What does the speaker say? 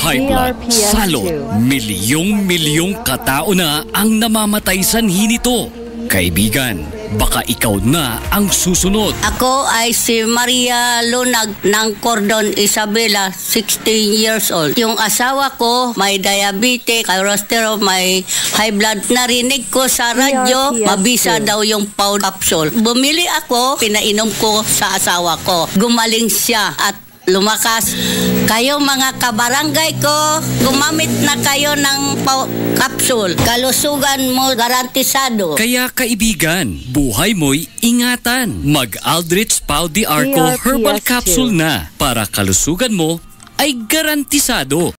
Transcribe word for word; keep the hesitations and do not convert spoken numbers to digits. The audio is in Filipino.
high blood, salot, milyong-milyong katao na ang namamatay sanhi nito. Kaibigan, baka ikaw na ang susunod. Ako ay si Maria Lunag ng Cordon Isabela, sixteen years old. Yung asawa ko may diabetes, cholesterol, may high blood. Narinig ko sa radyo, mabisa daw yung Pau capsule. Bumili ako, pinainom ko sa asawa ko. Gumaling siya at lumakas. Kayo mga kabarangay ko, gumamit na kayo ng Pau capsule. Kalusugan mo garantisado. Kaya kaibigan, buhay mo'y ingatan. Mag-Aldrich Pau de Arco Herbal Capsule na para kalusugan mo ay garantisado.